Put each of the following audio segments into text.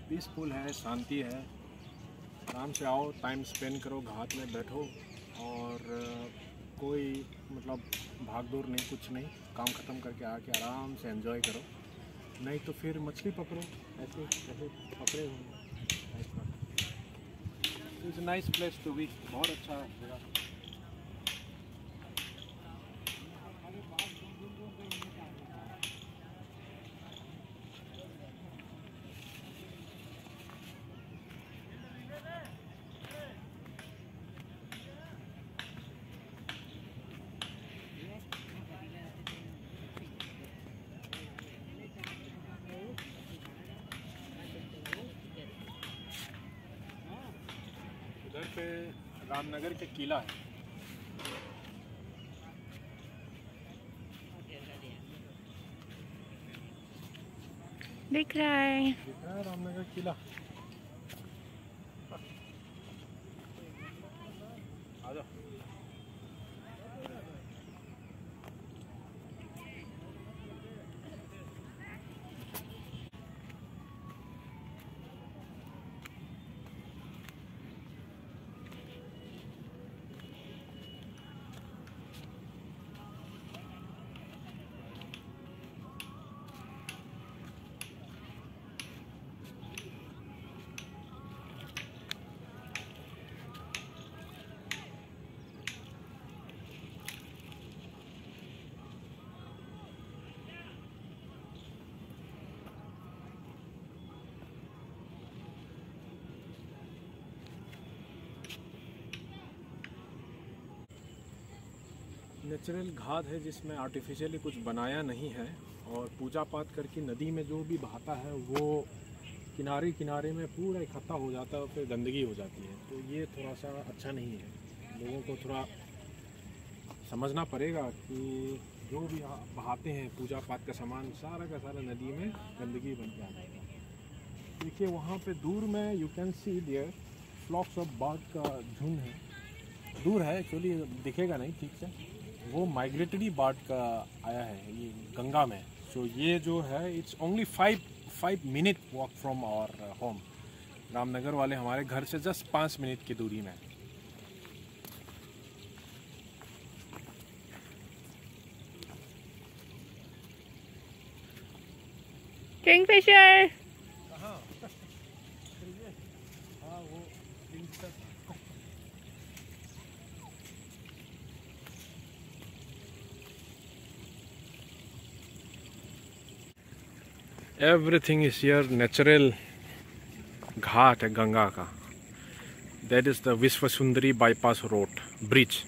Peaceful है, शांति है। आराम से आओ, टाइम स्पेंड करो, घाट में बैठो और कोई मतलब भाग दौड़ नहीं, कुछ नहीं। काम ख़त्म करके आके आराम से एंजॉय करो, नहीं तो फिर मछली पकड़ो ऐसे जैसे पकड़े होंगे। It's nice place to be, बहुत अच्छा जगह। इधर पे रामनगर के किला है। दिख रहा है। दिख रहा है रामनगर किला। आ जाओ। नेचुरल घाट है जिसमें आर्टिफिशियली कुछ बनाया नहीं है, और पूजा पाठ करके नदी में जो भी बहाता है वो किनारे किनारे में पूरा इकट्ठा हो जाता है और फिर गंदगी हो जाती है। तो ये थोड़ा सा अच्छा नहीं है। लोगों को थोड़ा समझना पड़ेगा कि जो भी बहाते हैं पूजा पाठ का सामान, सारा का सारा नदी में गंदगी बन के आ जाएगा। देखिए वहाँ पे दूर में you can see there flocks of bird का झुंड है। दूर है एक्चुअली, दिखेगा नहीं ठीक से। वो माइग्रेटरी बर्ड का आया है ये गंगा में। सो ये जो है it's only 5 minute walk from our home. Ramnagar वाले हमारे घर से जस्ट 5 मिनट की दूरी में। किंगफिशर। हाँ वो एवरीथिंग इज हियर नेचुरल। घाट है गंगा का। दैट इज द विश्व सुंदरी बाईपास रोड ब्रिज।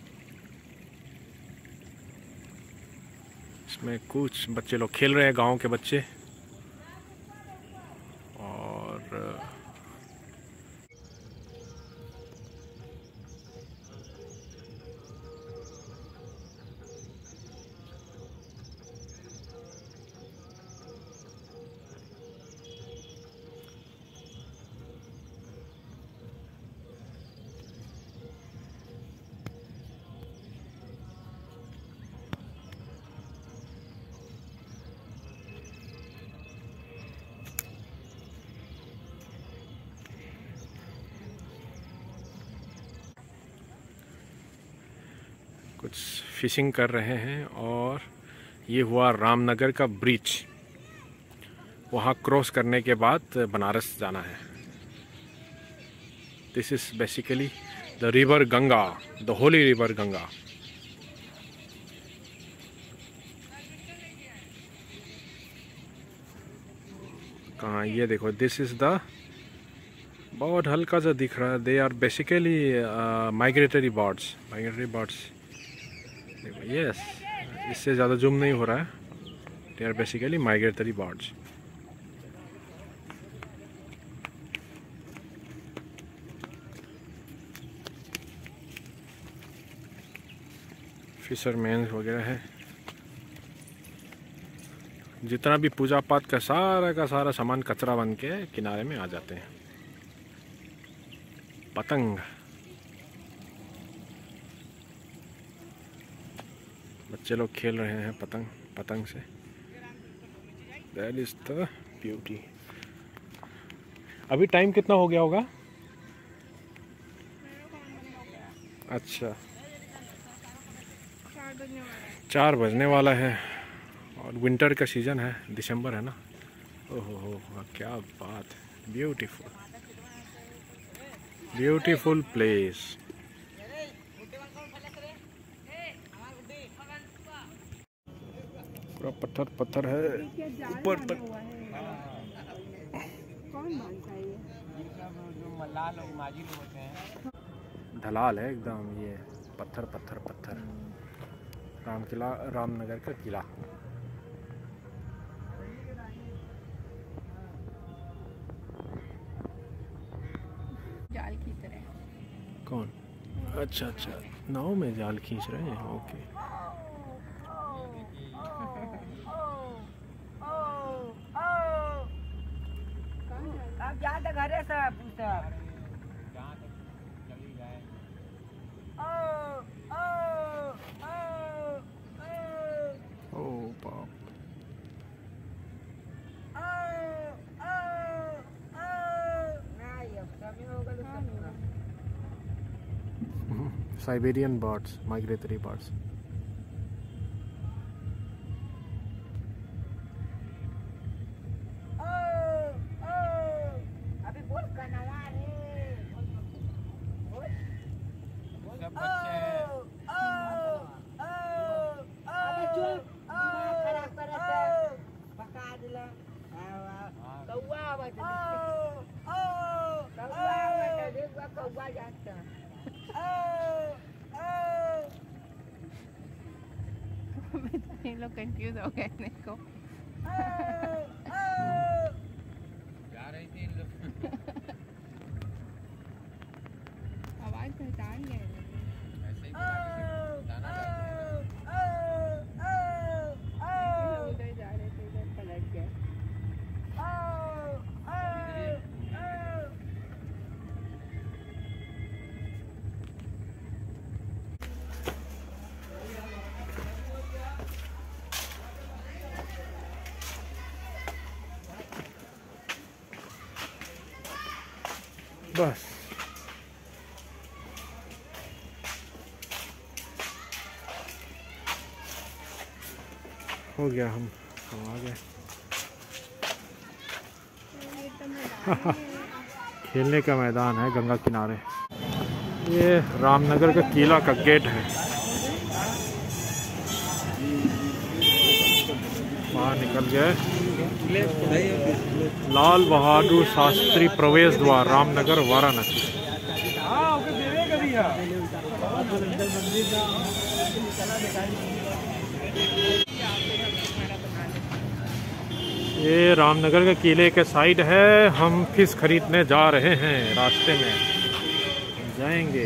इसमें कुछ बच्चे लोग खेल रहे हैं, गांव के बच्चे। और कुछ फिशिंग कर रहे हैं। और ये हुआ रामनगर का ब्रिज। वहाँ क्रॉस करने के बाद बनारस जाना है। This is basically the river Ganga, the holy river Ganga. कहाँ ये देखो, दिस इज द, बहुत हल्का सा दिख रहा है। They are basically migratory birds. देखो यस, इससे ज़्यादा जूम नहीं हो रहा है। They are basically migratory birds. Fisherman वगैरह है। जितना भी पूजा पाठ का सारा सामान कचरा बन के किनारे में आ जाते हैं। पतंग, बच्चे लोग खेल रहे हैं पतंग से। That is the beauty. अभी टाइम कितना हो गया होगा? अच्छा 4 बजने वाला है और विंटर का सीज़न है, दिसंबर है ना। ओहो हो, क्या बात है, ब्यूटीफुल ब्यूटीफुल प्लेस। पूरा पत्थर पत्थर है ऊपर तक। ढलाल है एकदम, ये पत्थर पत्थर पत्थर। रामनगर का किला। जाल खींच रहे हैं। कौन? अच्छा अच्छा, नाव में जाल खींच रहे हैं। ओके। घरे सब ओ बाप। Siberian birds, migratory birds. ये लोग कंफ्यूज हो गए देखो। जा रही थी इन लोग। आवाज पहचान गए ऐसे ही दाना उधर जा रहे थे, इधर पलट गए। बस हो गया, हम आ गए। खेलने का मैदान है गंगा किनारे। ये रामनगर का किला का गेट है। बाहर निकल गए। लाल बहादुर शास्त्री प्रवेश द्वार, रामनगर, वाराणसी। ये रामनगर के किले के साइड है। हम फिश खरीदने जा रहे हैं, रास्ते में जाएंगे।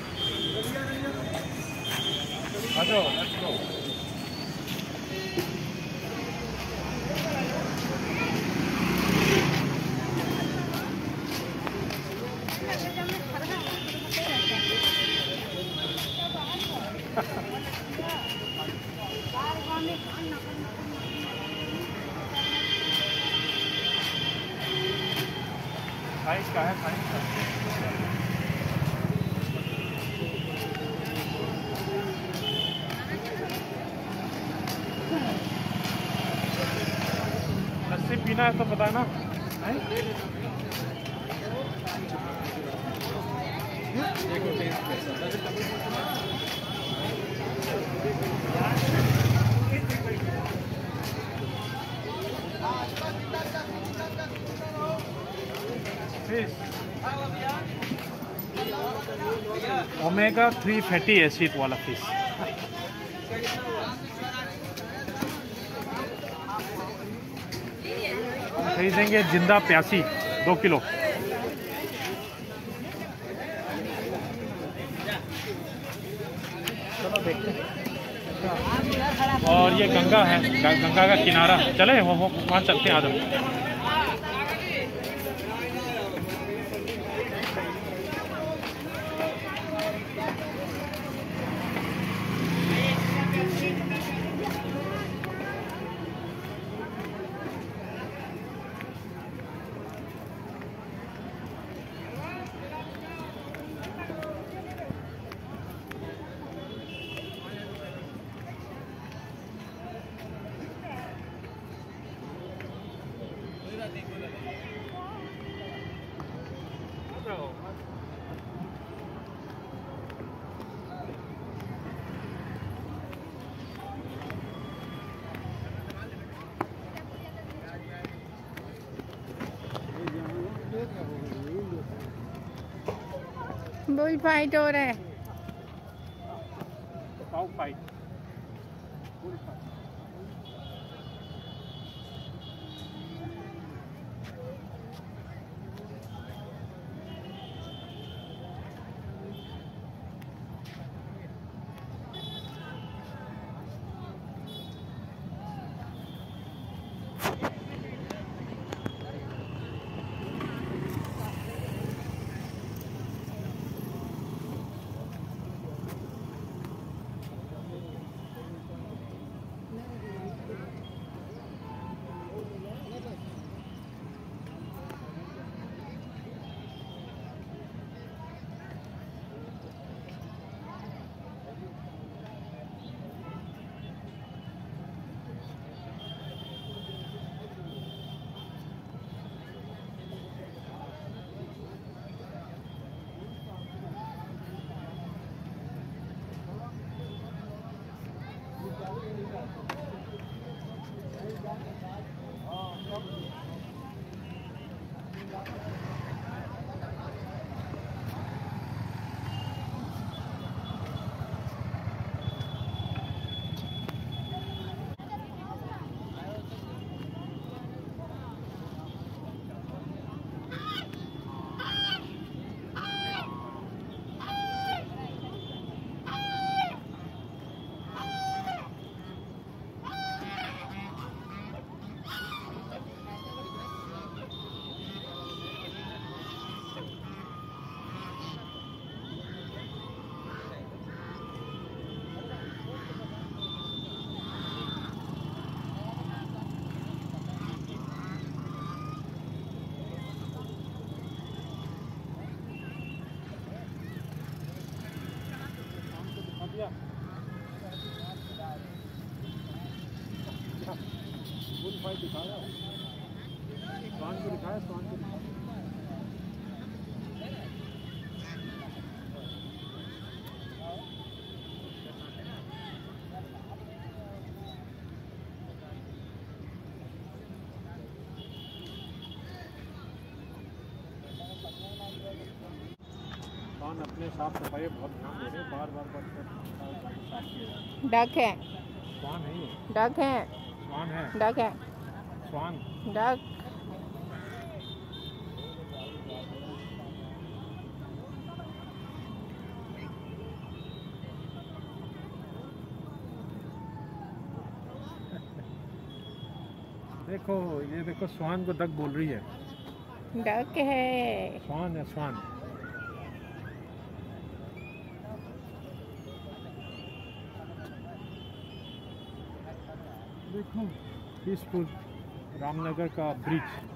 साइज का है, साइज का। लस्सी पीना है तो बताना। देखो टेस्ट कैसा। ओमेगा 3 फैटी एसिड वाला फिश। खरीदेंगे जिंदा प्यासी 2 किलो। चलो देखते हैं। और ये गंगा है, गंगा का किनारा। चले वहाँ चलते हैं आदम। बुल फाइट हो रहा है। Cow fight. बुल फाइट दिखाया, स्वान को दिखाया, स्वान को दिखाया। स्वान अपने साफ सफाई बहुत ध्यान दे रहे हैं, बार बार साफ किए। डक है, स्वान नहीं है, डक है, स्वान है, डक है, स्वान। डक। देखो ये देखो, स्वान को डक बोल रही है। डक है, स्वान है, स्वान। देखो पीसफुल रामनगर का ब्रिज।